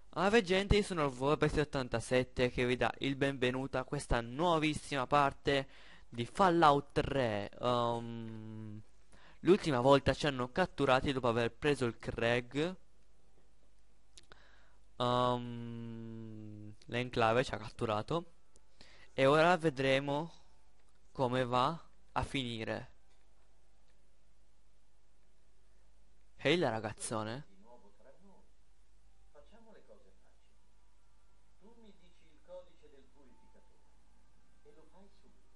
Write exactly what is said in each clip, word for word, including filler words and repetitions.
Ave gente, io sono il Vorbex ottantasette che vi dà il benvenuto a questa nuovissima parte di Fallout tre. Um, l'ultima volta ci hanno catturati dopo aver preso il Craig. Um, L'Enclave ci ha catturato. E ora vedremo come va a finire. Ehi là ragazzone. Di nuovo tra noi. Facciamo le cose facili. Tu mi dici il codice del purificatore e lo fai subito.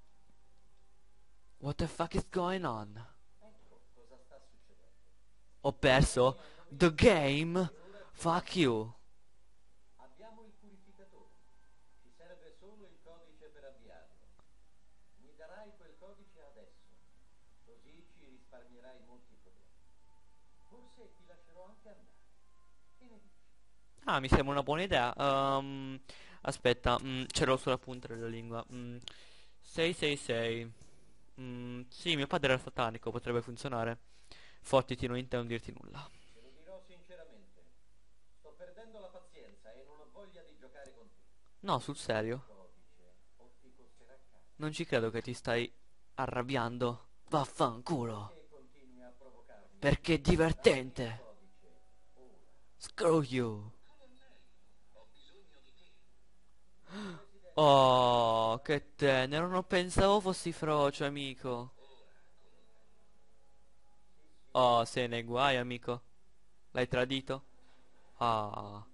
What the fuck is going on? Ecco cosa sta succedendo. Ho I perso miei hanno the vinto game. e ora tu Fuck devi you. vincere. Abbiamo il purificatore. Ci serve solo il codice per avviarlo. Mi darai quel codice adesso, così ci risparmierai molti problemi. Forse ti lascerò anche andare. Che ne dici? Ah, mi sembra una buona idea. Ehm, aspetta, mm, ce l'ho sulla punta della lingua. Mm, sei sei sei. Mm, sì, mio padre era satanico, potrebbe funzionare. Fottiti, non intendo dirti nulla. Te lo dirò sinceramente. Sto perdendo la pazienza e non ho voglia di giocare con te. No, sul Dammi il serio. codice o ti costerà caro. Non ci credo che ti stai arrabbiando. Vaffanculo. Perché continui a provocarmi? Perché è Dammi il divertente. codice, ora. Screw you. Colonnello, ho bisogno di te. Il presidente Kennedy mi Oh, sta che aspettando. tenero. Non pensavo fossi frocio, amico. Ora, colonnello. Sì, sì, Oh, sei nei guai, amico. L'hai tradito? Ah.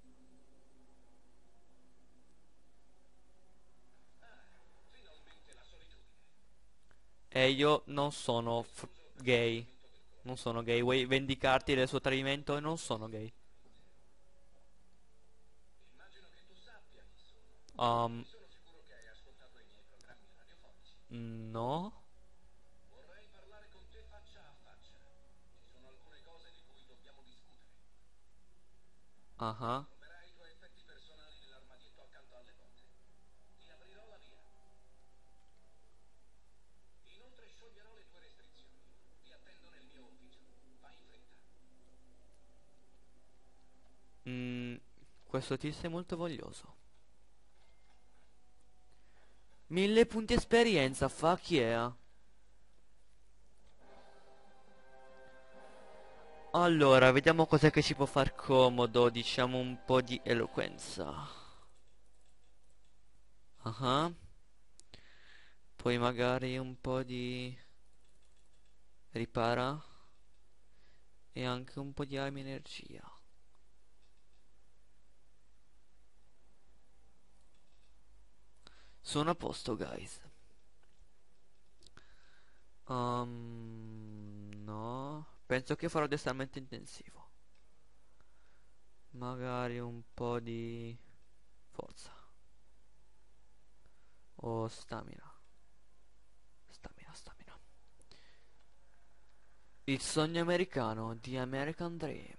finalmente la solitudine. E io non sono f- gay. Non sono gay. Vuoi vendicarti del suo tradimento? E non sono gay. Immagino che tu sappia chi sono. Um, Sono sicuro che hai ascoltato i miei programmi radiofonici. no. Vorrei parlare con te faccia a faccia. Ci sono alcune cose di cui dobbiamo discutere. Ah ah. Troverai i tuoi effetti personali nell'armadietto accanto alle porte. Ti aprirò la via. Inoltre scioglierò le tue restrizioni. Ti attendo nel mio ufficio. Fai in fretta. Mm, questo tizio è molto voglioso. Mille punti esperienza, fuck yeah. Allora, vediamo cos'è che ci può far comodo. Diciamo un po' di eloquenza. Ah ah. Poi magari un po' di ripara. E anche un po' di armi energia. Sono a posto, guys. Um, no. Penso che farò addestramento intensivo. Magari un po' di forza. O stamina. Stamina, stamina. Il sogno americano, The American Dream.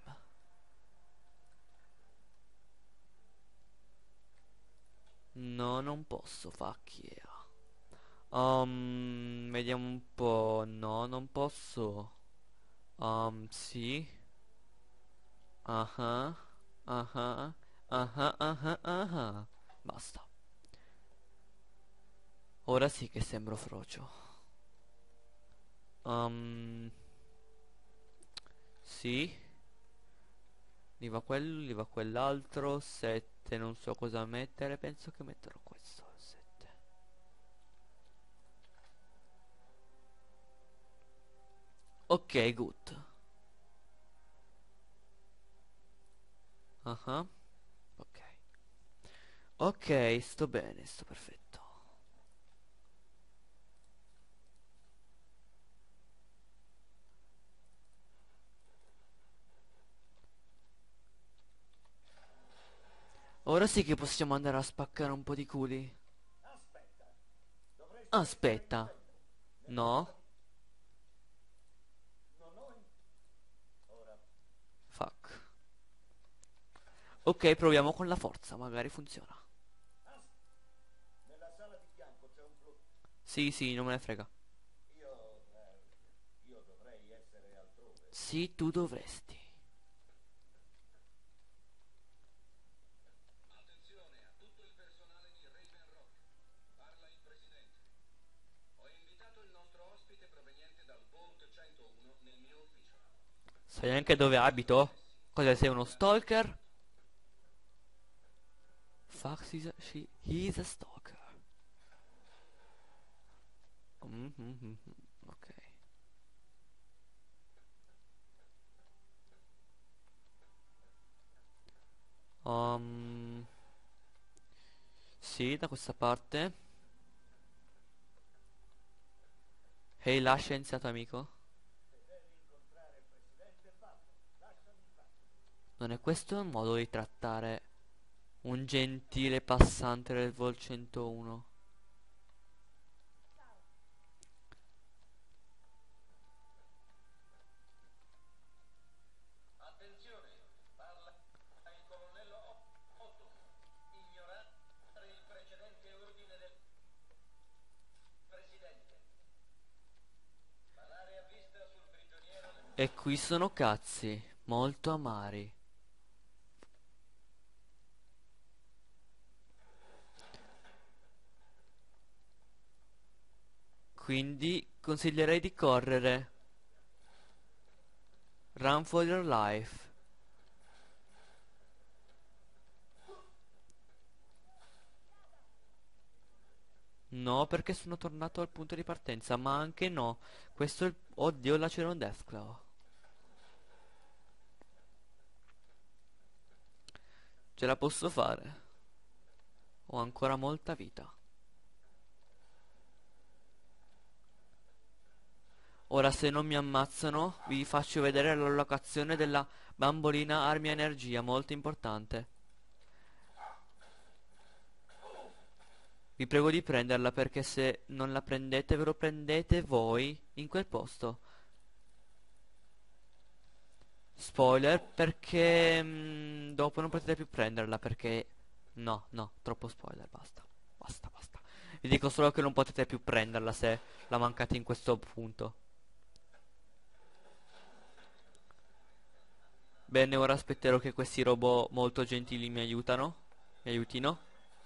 No, non posso, fuck yeah. Um, vediamo un po'. No, non posso. Um, sì. Ah ah. Ah ah. Ah ah ah ah ah. Basta. Ora sì che sembro frocio. Um, sì. Lì va quello, lì va quell'altro. sette, non so cosa mettere. Penso che metterò questo. sette. Ok, good. Ah ah. Ok. Ok, sto bene, sto perfetto. Ora sì che possiamo andare a spaccare un po' di culi. Aspetta. Dovresti essere più Aspetta. lento. Nella sala No. di... Non ho... in- Ora... Fuck. Ok, proviamo con la forza, magari funziona. As- Nella sala di fianco c'è un flu... Sì, sì, non me ne frega. Io... eh, io dovrei essere altrove. Sì, tu dovresti. Sai anche dove abito? Cosa sei uno stalker? Fox is a, she, he's a stalker. Mm, mm, mm, mm, ok. Um, sì, da questa parte. Ehi là, scienziato amico. Non è questo un modo di trattare un gentile passante del Vol centouno? Attenzione, parla il colonnello Otto. Ignorare il precedente ordine del presidente. Sparare a vista sul prigioniero del... E qui sono cazzi, molto amari. Quindi consiglierei di correre. Run for your life. No, perché sono tornato al punto di partenza, ma anche no. Questo è il... Oddio, là c'era un Deathclaw. Ce la posso fare. Ho ancora molta vita. Ora se non mi ammazzano, vi faccio vedere l'allocazione della bambolina armi energia, molto importante. Vi prego di prenderla perché se non la prendete ve lo prendete voi in quel posto. Spoiler perché mm, dopo non potete più prenderla perché... No, no, troppo spoiler, basta. Basta, basta. Vi dico solo che non potete più prenderla se la mancate in questo punto. Bene, ora aspetterò che questi robot molto gentili mi aiutano. Mi aiutino.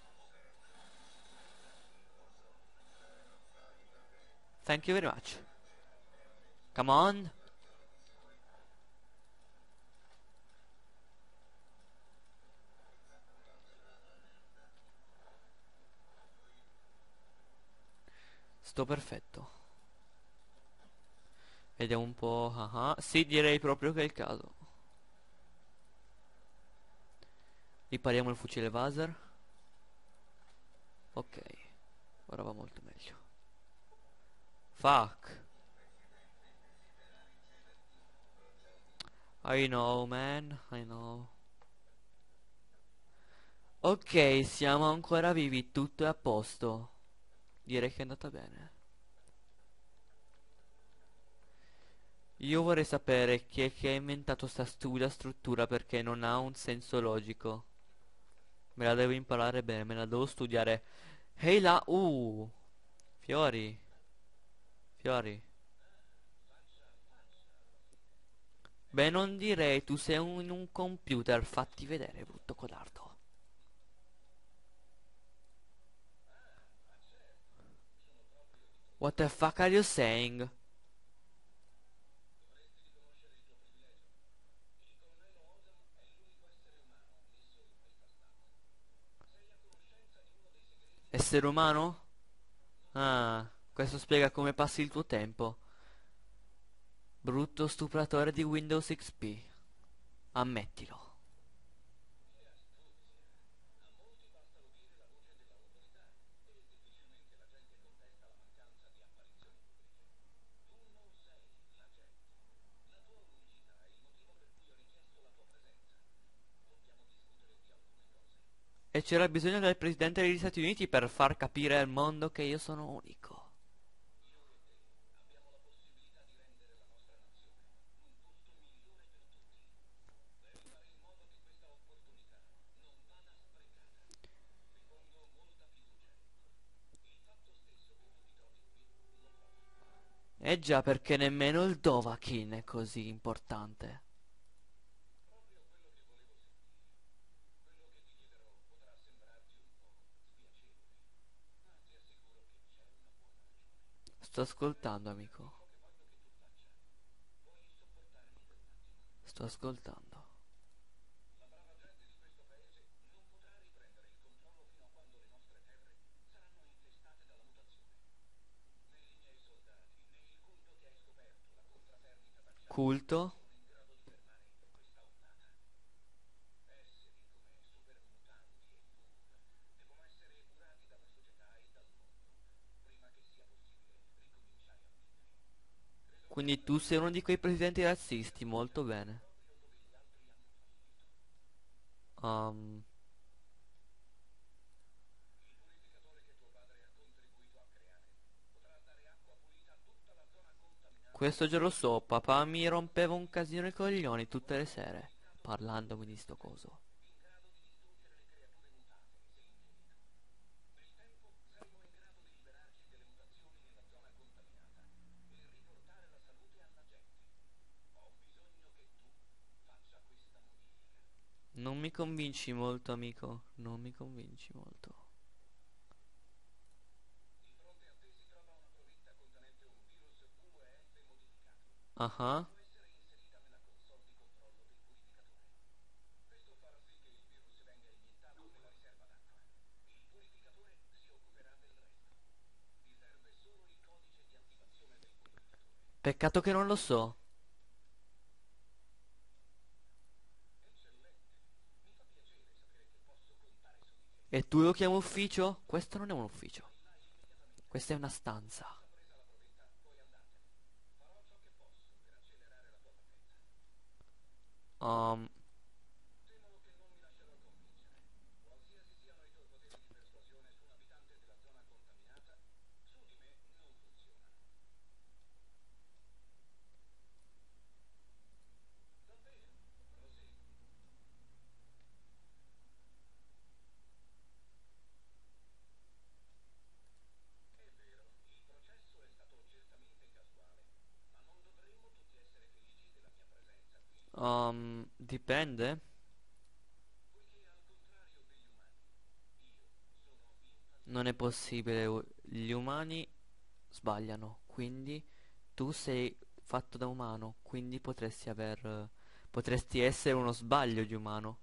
Thank you very much. Come on. Sto perfetto. Vediamo un po'. Ah ah. Sì, direi proprio che è il caso. Ripariamo il fucile Vaser. Ok. Ora va molto meglio. Fuck. I know, man. I know. Ok, siamo ancora vivi. Tutto è a posto. Direi che è andata bene. Io vorrei sapere chi è che ha inventato sta stupida struttura perché non ha un senso logico. Me la devo imparare bene, me la devo studiare. Ehi là, uh, fiori, fiori. Beh, non direi, tu sei un, un computer, fatti vedere, brutto codardo. What the fuck are you saying? Essere umano? Ah, questo spiega come passi il tuo tempo. Brutto stupratore di Windows X P. Ammettilo. E c'era bisogno del presidente degli Stati Uniti per far capire al mondo che io sono unico. Eh già, perché nemmeno il Dovahkiin è così importante. Sto ascoltando, amico. Sto ascoltando. Culto. Quindi tu sei uno di quei presidenti razzisti, molto bene. Um, questo già lo so, papà mi rompeva un casino i coglioni tutte le sere, parlandomi di sto coso. Non mi convinci molto, amico, non mi convinci molto. Ah ah. Peccato che non lo so. E tu lo chiami ufficio? Questo non è un ufficio. Questa è una stanza. Um, um, dipende. Non è possibile. u- Gli umani sbagliano. Quindi tu sei fatto da umano. Quindi potresti aver... Potresti essere uno sbaglio di umano.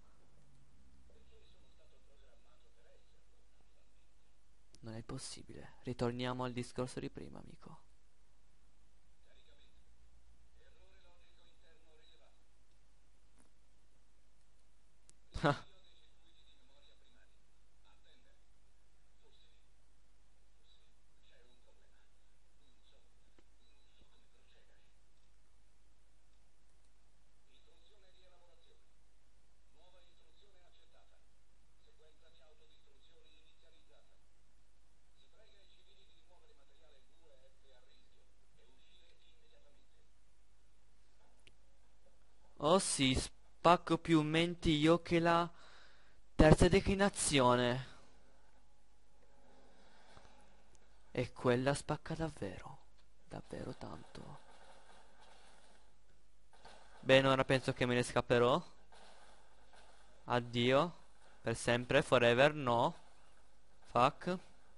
Non è possibile. Ritorniamo al discorso di prima, amico. Oh sì, spacco più menti io che la terza declinazione. E quella spacca davvero. Davvero tanto. Bene, ora penso che me ne scapperò. Addio. Per sempre, forever, no. Fuck.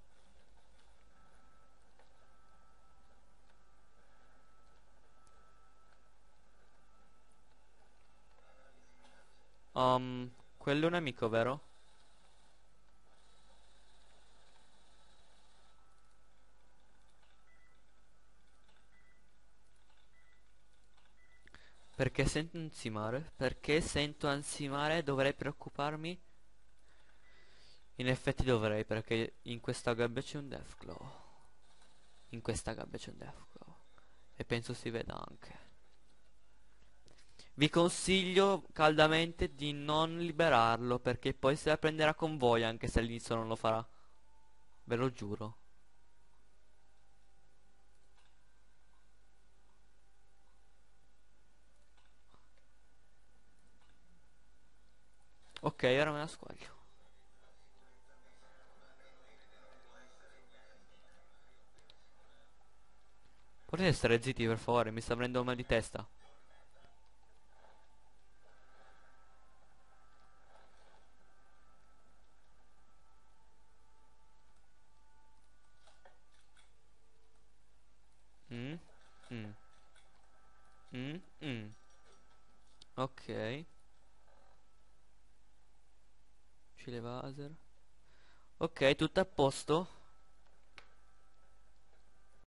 Um, quello è un amico, vero? Perché sento ansimare? Perché sento ansimare? Dovrei preoccuparmi? In effetti dovrei, perché in questa gabbia c'è un Deathclaw. In questa gabbia c'è un Deathclaw. E penso si veda anche. Vi consiglio caldamente di non liberarlo, perché poi se la prenderà con voi, anche se all'inizio non lo farà. Ve lo giuro. Ok, ora me la squaglio. Potete stare zitti, per favore, mi sta prendendo mal di testa. Mm? Mm. Mm? Mm. Ok. Cile laser. Ok, tutto a posto.